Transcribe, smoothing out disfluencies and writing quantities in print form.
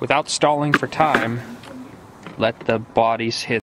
without stalling for time, let the bodies hit